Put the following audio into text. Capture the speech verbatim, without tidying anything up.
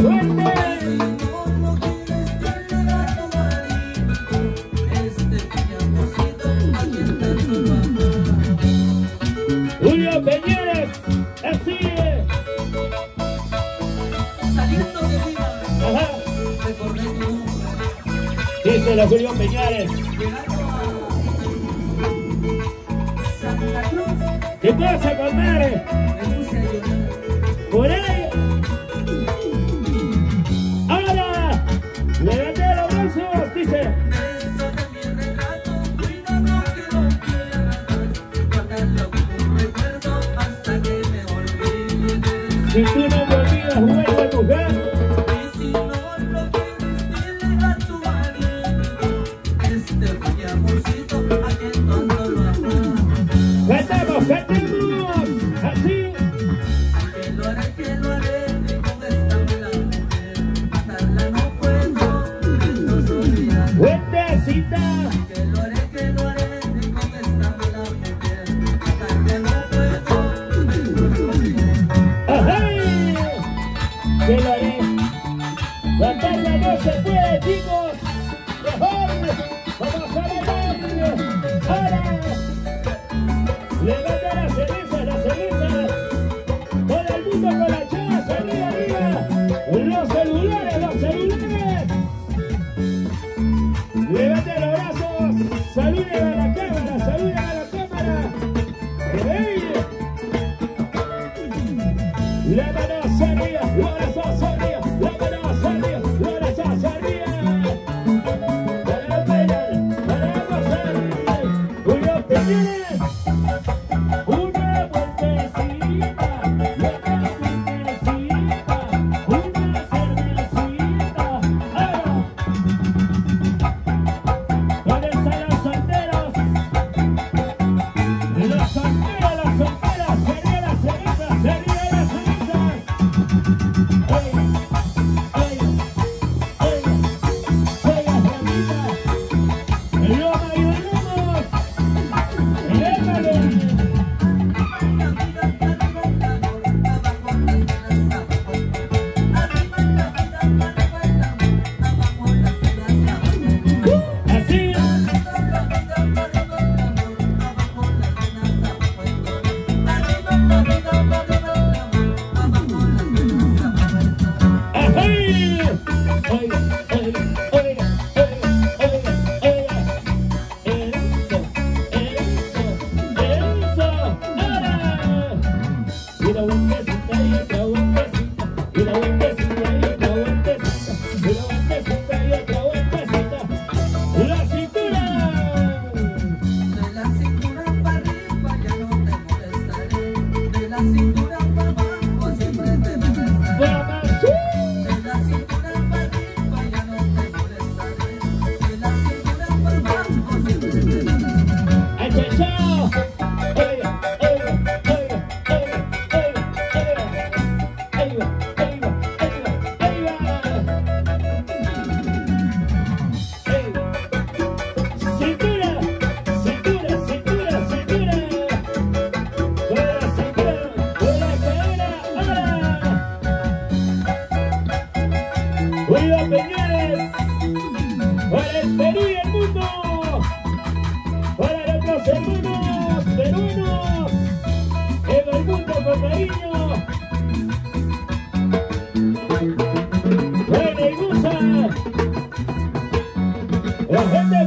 Julio Peñares, así es. Saliendo de Lima, Ajá. recordé tu nombre. Dice la Julio Peñares. Llegando a Santa Cruz, ¿Qué pasa, compadre? me puse a llorar. Por ahí. Ahora, levante los brazos, dice. Beso de mi retrato, cuidado que no pierdas. Guardarlo como recuerdo hasta que me olvides. Si tú no me olvidas, vuelve mujer. Y si no lo quieres, dile a tu marido. Este fue mi amorcito, a quien tanto lo amaba. Cantamos, cantemos, así. Que lo haré, que lo haré, con esta mala mujer. Matarla no puedo, no solía. Fuertecita. Que lo haré, que lo haré, con esta mala mujer. Matarla no puedo, no solía. Ajá. Que lo haré. Matarla no se puede, chicos. Mejor. Vamos a bailar. Ahora. Levanta las cervezas, las cervezas. Todo el mundo con la chava, arriba, arriba. Los celulares, los celulares. Levanta los brazos. Saluden a la cámara, saluden a la cámara. ¡Hey! La mano arriba, los brazos arriba, la mano arriba, los brazos arriba. Para bailar, para pasar. Julio Peñares. Una vueltecita, otra vueltecita, una cervecita. ¡Ahora! ¿Dónde están los solteros? Los solteros, las solteras, sería las cenizas, sería las cenizas. ¡Ey! ¡Ey! ¡Ey! ¡Ey, Juanita! ¡Lo bailamos! ¡Llévalo! Así. ¡Ay! Oiga, oiga, oiga, oiga, oiga, oiga. Eso, eso, eso. ¡Ahora! Y la vueltecita y otra vueltecita. Y la vueltecita y otra vueltecita. Y la vueltecita y otra vueltecita. ¡La cintura! De la cintura para arriba ya no te molestaré. De la cintura para abajo siempre te molestaré. ¡Vamos! De la cintura para arriba ya no te molestaré. De la cintura para abajo siempre te molestaré. ¡Achachao! Oiga, oiga, oiga, oiga, oiga, oiga. Ahí va, ahí va, ahí va, ahí va. Ey. Cintura, cintura, cintura, cintura. Con la cintura, con la cadera, ahora. Julio Peñares, para el Perú y el mundo. Para nuestros hermanos peruanos en el mundo con cariño. Buena y gusta. La gente